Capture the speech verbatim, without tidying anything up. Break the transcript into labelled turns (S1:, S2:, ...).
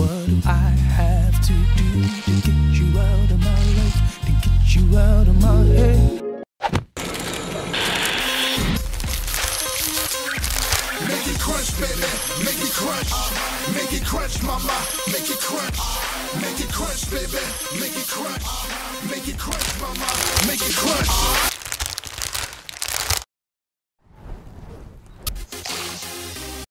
S1: What do I have to do to get you out of my life, to get you out of my head?
S2: Make it crunch, baby, make it crunch. Make it crunch, mama, make it crunch. Make it crunch, baby, make it crunch. Make